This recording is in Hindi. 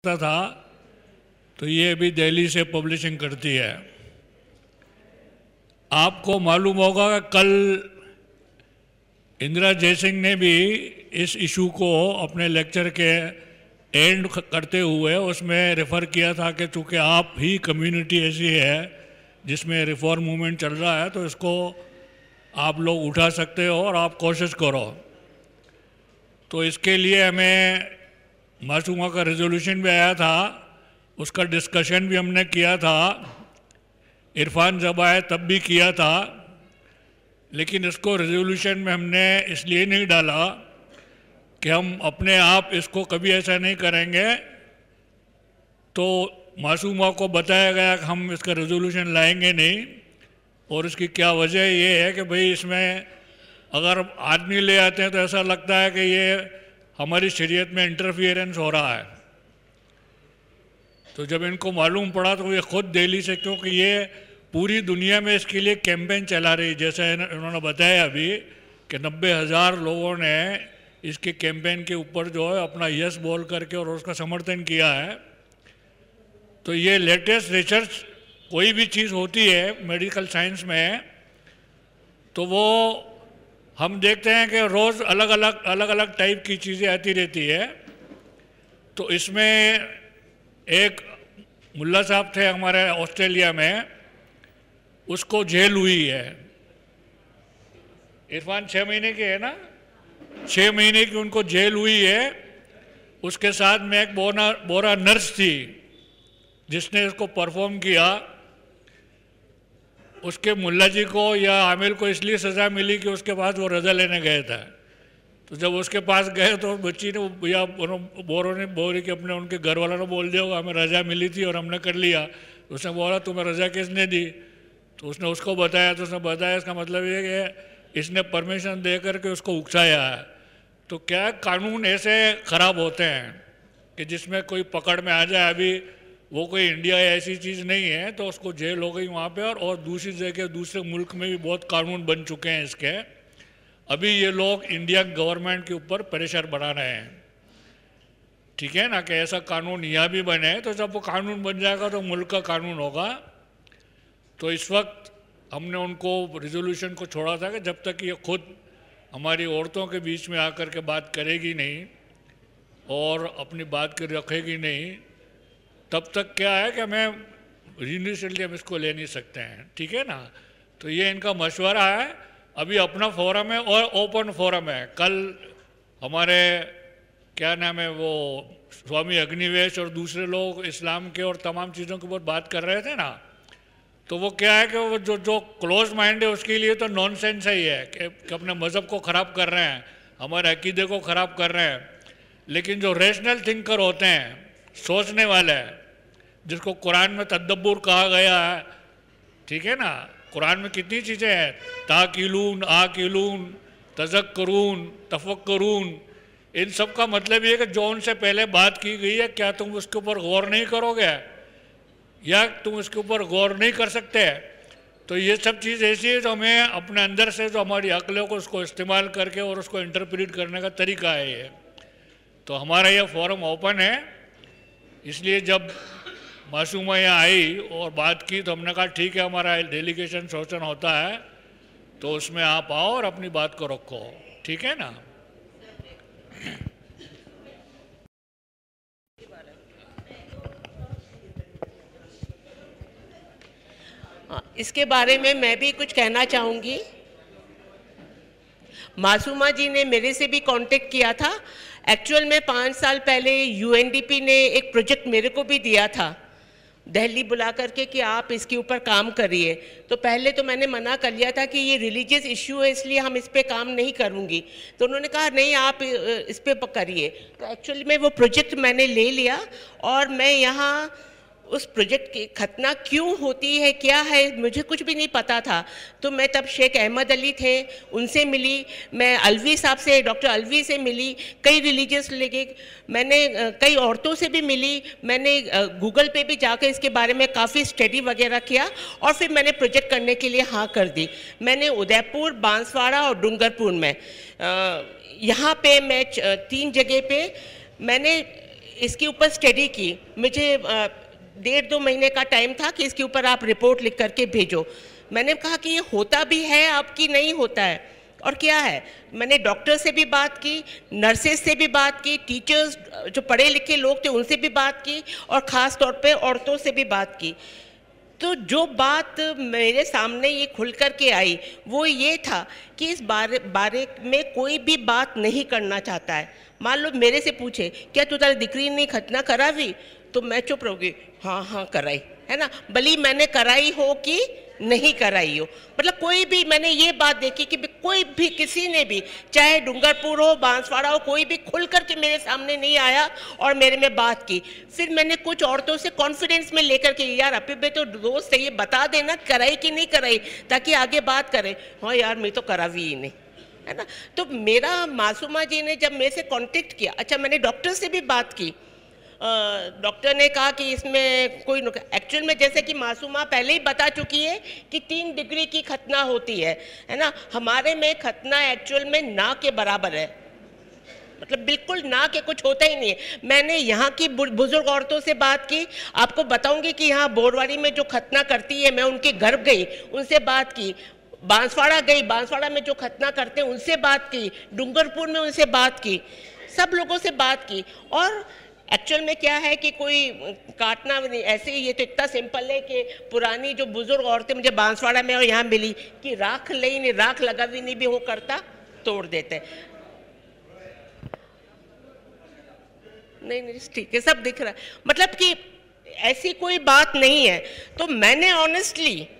था, तो ये अभी दिल्ली से पब्लिशिंग करती है। आपको मालूम होगा कि कल इंदिरा जयसिंह ने भी इस इशू को अपने लेक्चर के एंड करते हुए उसमें रेफ़र किया था कि चूँकि आप ही कम्युनिटी ऐसी है जिसमें रिफॉर्म मूवमेंट चल रहा है, तो इसको आप लोग उठा सकते हो और आप कोशिश करो। तो इसके लिए हमें मासूमा का रेजोल्यूशन भी आया था, उसका डिस्कशन भी हमने किया था, इरफान जब आए तब भी किया था, लेकिन इसको रेजोल्यूशन में हमने इसलिए नहीं डाला कि हम अपने आप इसको कभी ऐसा नहीं करेंगे। तो मासूमा को बताया गया कि हम इसका रेजोल्यूशन लाएंगे नहीं, और इसकी क्या वजह ये है कि भाई इसमें अगर आदमी ले आते हैं तो ऐसा लगता है कि ये हमारी शरीयत में इंटरफियरेंस हो रहा है। तो जब इनको मालूम पड़ा तो ये खुद दिल्ली से, क्योंकि ये पूरी दुनिया में इसके लिए कैंपेन चला रही, जैसे इन्होंने बताया अभी कि 90,000 लोगों ने इसके कैंपेन के ऊपर जो है अपना यस बोल करके और उसका समर्थन किया है। तो ये लेटेस्ट रिसर्च, कोई भी चीज़ होती है मेडिकल साइंस में, तो वो हम देखते हैं कि रोज़ अलग अलग टाइप की चीज़ें आती रहती है। तो इसमें एक मुल्ला साहब थे हमारे ऑस्ट्रेलिया में, उसको जेल हुई है। इरफान 6 महीने के है ना, 6 महीने की उनको जेल हुई है। उसके साथ में एक बोरा नर्स थी जिसने इसको परफॉर्म किया। उसके मुल्ला जी को या आमिल को इसलिए सज़ा मिली कि उसके पास वो रज़ा लेने गए थे। तो जब उसके पास गए तो बच्ची ने या बोरों ने बोली कि अपने उनके घर वालों ने बोल दिया होगा हमें रज़ा मिली थी और हमने कर लिया। उसने बोला तुम्हें रज़ा किसने दी? तो उसने उसको बताया, तो उसने बताया इसका मतलब ये कि इसने परमिशन दे करके उसको उकसाया है। तो क्या कानून ऐसे ख़राब होते हैं कि जिसमें कोई पकड़ में आ जाए। अभी वो कोई इंडिया ऐसी चीज़ नहीं है, तो उसको जेल हो गई वहाँ पे। और दूसरी जगह दूसरे मुल्क में भी बहुत कानून बन चुके हैं इसके। अभी ये लोग इंडिया गवर्नमेंट के ऊपर प्रेशर बढ़ा रहे हैं, ठीक है ना, कि ऐसा कानून यहाँ भी बने। तो जब वो कानून बन जाएगा तो मुल्क का कानून होगा। तो इस वक्त हमने उनको रिजोल्यूशन को छोड़ा था कि जब तक ये खुद हमारी औरतों के बीच में आकर के बात करेगी नहीं और अपनी बात के रखेगी नहीं, तब तक क्या है कि हमें यूनिवर्सली हम इसको ले नहीं सकते हैं, ठीक है ना। तो ये इनका मशवरा है। अभी अपना फोरम है और ओपन फोरम है। कल हमारे क्या नाम है वो स्वामी अग्निवेश और दूसरे लोग इस्लाम के और तमाम चीज़ों के ऊपर बात कर रहे थे ना। तो वो क्या है कि वो जो क्लोज माइंड है उसके लिए तो नॉनसेंस ही है कि अपने मज़हब को ख़राब कर रहे हैं, हमारे अकीदे को ख़राब कर रहे हैं। लेकिन जो रेशनल थिंकर होते हैं, सोचने वाले हैं, जिसको कुरान में तदब्बुर कहा गया है, ठीक है ना। कुरान में कितनी चीज़ें हैं, ताकिलून, आकिलून, तज़क्करून, तफक्करून। इन सब का मतलब ये है कि जो उनसे पहले बात की गई है, क्या तुम उसके ऊपर गौर नहीं करोगे या तुम इसके ऊपर गौर नहीं कर सकते? तो ये सब चीज़ ऐसी है जो हमें अपने अंदर से जो हमारी अक्लों को उसको इस्तेमाल करके और उसको इंटरप्रेट करने का तरीका है ये। तो हमारा ये फोरम ओपन है। इसलिए जब मासूमा यहाँ आई और बात की तो हमने कहा ठीक है, हमारा डेलीगेशन सेशन होता है तो उसमें आप आओ और अपनी बात को रखो, ठीक है ना। इसके बारे में मैं भी कुछ कहना चाहूँगी। मासूमा जी ने मेरे से भी कांटेक्ट किया था। एक्चुअल में 5 साल पहले यूएनडीपी ने एक प्रोजेक्ट मेरे को भी दिया था दिल्ली बुला करके कि आप इसके ऊपर काम करिए। तो पहले तो मैंने मना कर लिया था कि ये रिलीजियस इशू है इसलिए हम इस पे काम नहीं करूँगी। तो उन्होंने कहा नहीं आप इस पे करिए। तो एक्चुअली में वो प्रोजेक्ट मैंने ले लिया और मैं यहाँ उस प्रोजेक्ट की खतना क्यों होती है क्या है मुझे कुछ भी नहीं पता था। तो मैं तब शेख अहमद अली थे उनसे मिली, मैं अलवी साहब से, डॉक्टर अलवी से मिली, कई रिलीजियस लेके मैंने कई औरतों से भी मिली। मैंने गूगल पे भी जाकर इसके बारे में काफ़ी स्टडी वगैरह किया और फिर मैंने प्रोजेक्ट करने के लिए हाँ कर दी। मैंने उदयपुर, बांसवाड़ा और डूंगरपुर में यहाँ पे मैं 3 जगह पे मैंने इसके ऊपर स्टडी की। मुझे 1.5-2 महीने का टाइम था कि इसके ऊपर आप रिपोर्ट लिख करके भेजो। मैंने कहा कि ये होता भी है आपकी नहीं होता है और क्या है। मैंने डॉक्टर से भी बात की, नर्सेज से भी बात की, टीचर्स जो पढ़े लिखे लोग थे उनसे भी बात की और ख़ास तौर पे औरतों से भी बात की। तो जो बात मेरे सामने ये खुल कर के आई वो ये था कि इस बारे में कोई भी बात नहीं करना चाहता है। मान लो मेरे से पूछे क्या तू तारी दीकरी ने खतना करावी, तो मैं चुप रहूँगी, हाँ कराई, है ना, भली मैंने कराई हो कि नहीं कराई हो। मतलब कोई भी, मैंने ये बात देखी कि कोई भी, किसी ने भी, चाहे डूंगरपुर हो, बांसवाड़ा हो, कोई भी खुल करके मेरे सामने नहीं आया और मेरे में बात की। फिर मैंने कुछ औरतों से कॉन्फिडेंस में लेकर के, यार अपने बे तो दोस्त है, ये बता देना कराई कि नहीं कराई, ताकि आगे बात करें। हाँ यार मैं तो करावी ही नहीं, है ना। तो मेरा मासूमा जी ने जब मेरे से कॉन्टेक्ट किया, अच्छा मैंने डॉक्टर से भी बात की। डॉक्टर ने कहा कि इसमें कोई एक्चुअल में जैसे कि मासूमा पहले ही बता चुकी है कि 3 डिग्री की खतना होती है ना। हमारे में खतना एक्चुअल में ना के बराबर है, मतलब बिल्कुल ना के कुछ होता ही नहीं है। मैंने यहाँ की बुजुर्ग औरतों से बात की, आपको बताऊंगी कि यहाँ बोरवारी में जो खतना करती है, मैं उनके घर गई, उनसे बात की। बांसवाड़ा गई, बांसवाड़ा में जो खतना करते हैं उनसे बात की, डूंगरपुर में उनसे बात की, सब लोगों से बात की। और एक्चुअल में क्या है कि कोई काटना नहीं, ऐसे ही ये तो इतना सिंपल है कि पुरानी जो बुजुर्ग औरतें मुझे बांसवाड़ा में और यहाँ मिली कि राख ले नहीं, राख लगा भी नहीं भी वो करता तोड़ देते। नहीं ठीक है, सब दिख रहा है, मतलब कि ऐसी कोई बात नहीं है। तो मैंने ऑनेस्टली